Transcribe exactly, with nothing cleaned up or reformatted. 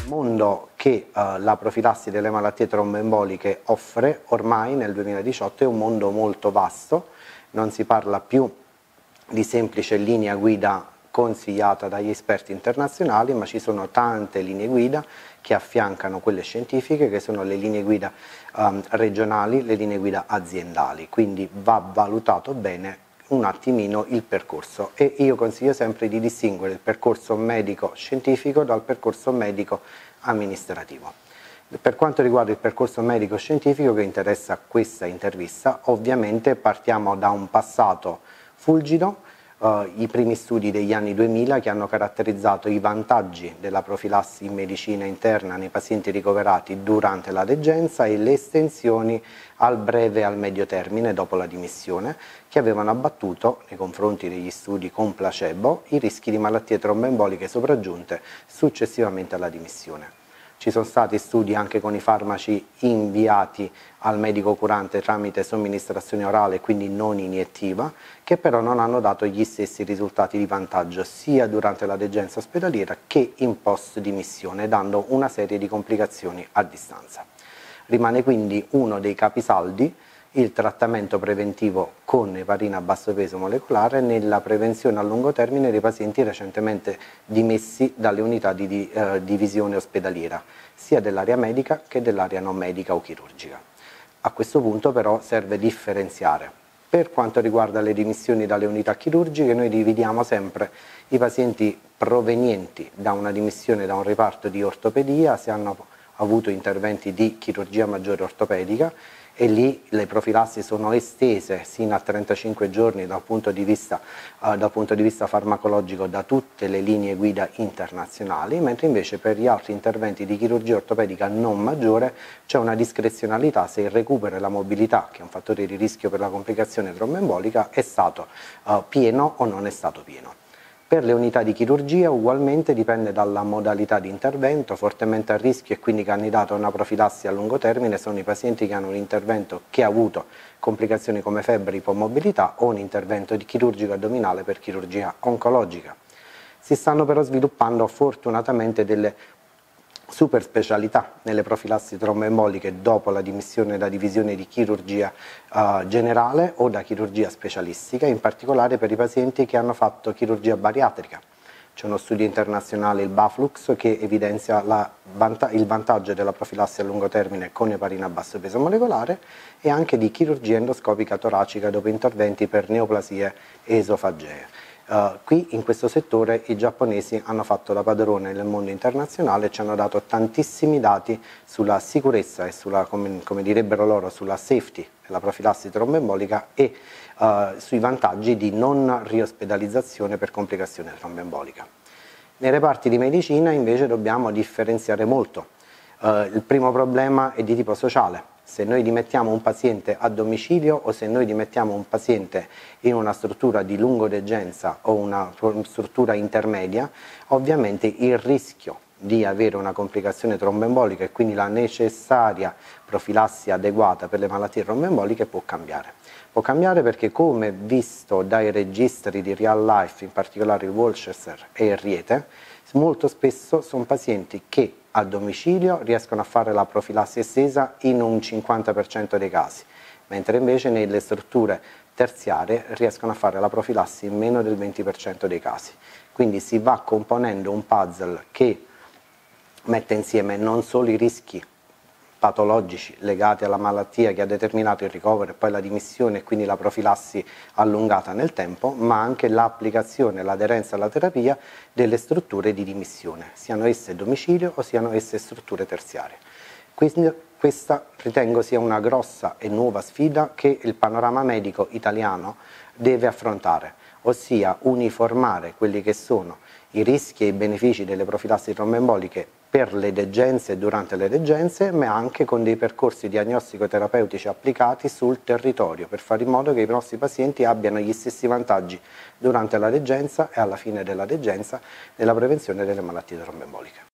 mondo che uh, la profilassi delle malattie tromboemboliche offre ormai nel duemiladiciotto è un mondo molto vasto, non si parla più di semplice linea guida consigliata dagli esperti internazionali, ma ci sono tante linee guida che affiancano quelle scientifiche, che sono le linee guida um, regionali, le linee guida aziendali, quindi va valutato bene un attimino il percorso e io consiglio sempre di distinguere il percorso medico-scientifico dal percorso medico-amministrativo. Per quanto riguarda il percorso medico-scientifico che interessa questa intervista, ovviamente partiamo da un passato fulgido, Uh, i primi studi degli anni duemila che hanno caratterizzato i vantaggi della profilassi in medicina interna nei pazienti ricoverati durante la degenza e le estensioni al breve e al medio termine dopo la dimissione, che avevano abbattuto nei confronti degli studi con placebo i rischi di malattie tromboemboliche sopraggiunte successivamente alla dimissione. Ci sono stati studi anche con i farmaci inviati al medico curante tramite somministrazione orale, quindi non iniettiva, che però non hanno dato gli stessi risultati di vantaggio sia durante la degenza ospedaliera che in post dimissione, dando una serie di complicazioni a distanza. Rimane quindi uno dei capisaldi il trattamento preventivo con eparina a basso peso molecolare nella prevenzione a lungo termine dei pazienti recentemente dimessi dalle unità di, di eh, divisione ospedaliera, sia dell'area medica che dell'area non medica o chirurgica. A questo punto però serve differenziare. Per quanto riguarda le dimissioni dalle unità chirurgiche, noi dividiamo sempre i pazienti provenienti da una dimissione da un reparto di ortopedia, se hanno avuto interventi di chirurgia maggiore ortopedica, e lì le profilassi sono estese sino a trentacinque giorni dal punto di vista, uh, dal punto di vista farmacologico da tutte le linee guida internazionali, mentre invece per gli altri interventi di chirurgia ortopedica non maggiore c'è una discrezionalità se il recupero e la mobilità, che è un fattore di rischio per la complicazione tromboembolica, è stato uh, pieno o non è stato pieno. Per le unità di chirurgia ugualmente dipende dalla modalità di intervento, fortemente a rischio e quindi candidato a una profilassi a lungo termine sono i pazienti che hanno un intervento che ha avuto complicazioni come febbre, ipomobilità o un intervento di chirurgico addominale per chirurgia oncologica. Si stanno però sviluppando fortunatamente delle super specialità nelle profilassi tromboemboliche dopo la dimissione da divisione di chirurgia uh, generale o da chirurgia specialistica, in particolare per i pazienti che hanno fatto chirurgia bariatrica. C'è uno studio internazionale, il Baflux, che evidenzia la vanta il vantaggio della profilassi a lungo termine con eparina a basso peso molecolare e anche di chirurgia endoscopica toracica dopo interventi per neoplasie esofagee. Uh, qui in questo settore i giapponesi hanno fatto da padrone nel mondo internazionale e ci hanno dato tantissimi dati sulla sicurezza e sulla, come, come direbbero loro, sulla safety della profilassi tromboembolica e uh, sui vantaggi di non riospedalizzazione per complicazione tromboembolica. Nei reparti di medicina invece dobbiamo differenziare molto. Uh, il primo problema è di tipo sociale. Se noi dimettiamo un paziente a domicilio o se noi dimettiamo un paziente in una struttura di lungodegenza o una struttura intermedia, ovviamente il rischio di avere una complicazione tromboembolica e quindi la necessaria profilassi adeguata per le malattie tromboemboliche può cambiare. Può cambiare perché, come visto dai registri di real life, in particolare il Worcester e il Riete, molto spesso sono pazienti che a domicilio riescono a fare la profilassi estesa in un cinquanta per cento dei casi, mentre invece nelle strutture terziarie riescono a fare la profilassi in meno del venti per cento dei casi. Quindi si va componendo un puzzle che mette insieme non solo i rischi patologici legati alla malattia che ha determinato il ricovero e poi la dimissione e quindi la profilassi allungata nel tempo, ma anche l'applicazione e l'aderenza alla terapia delle strutture di dimissione, siano esse domicilio o siano esse strutture terziarie. Quindi questa ritengo sia una grossa e nuova sfida che il panorama medico italiano deve affrontare, ossia uniformare quelli che sono i rischi e i benefici delle profilassi tromboemboliche per le degenze e durante le degenze, ma anche con dei percorsi diagnostico-terapeutici applicati sul territorio per fare in modo che i nostri pazienti abbiano gli stessi vantaggi durante la degenza e alla fine della degenza nella prevenzione delle malattie tromboemboliche.